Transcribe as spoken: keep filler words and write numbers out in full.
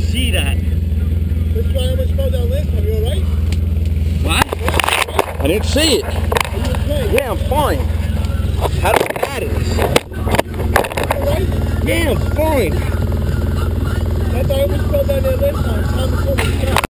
see that. This is why I almost fell down last time. You alright? What? I didn't see it. Are you okay? Yeah, I'm fine. How do I add it? Alright? Yeah, I'm fine. I thought I almost fell down there last time. Time to come and stop.